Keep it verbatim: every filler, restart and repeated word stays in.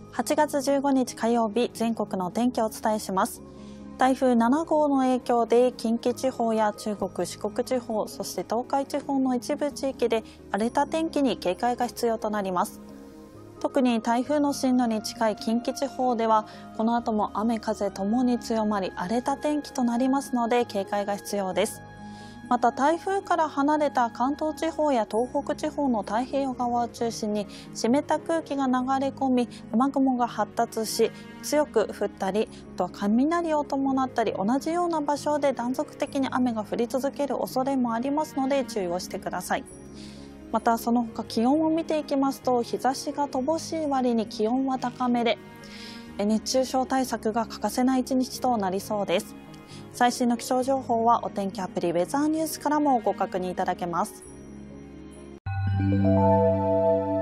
はちがつじゅうごにち火曜日、全国の天気をお伝えします。台風ななごうの影響で近畿地方や中国・四国地方、そして東海地方の一部地域で荒れた天気に警戒が必要となります。特に台風の進路に近い近畿地方ではこの後も雨風ともに強まり、荒れた天気となりますので警戒が必要です。また台風から離れた関東地方や東北地方の太平洋側を中心に湿った空気が流れ込み、雨雲が発達し強く降ったり、あとは雷を伴ったり、同じような場所で断続的に雨が降り続ける恐れもありますので注意をしてください。またその他気温を見ていきますと、日差しが乏しい割に気温は高めで、熱中症対策が欠かせない一日となりそうです。最新の気象情報はお天気アプリウェザーニュースからもご確認いただけます。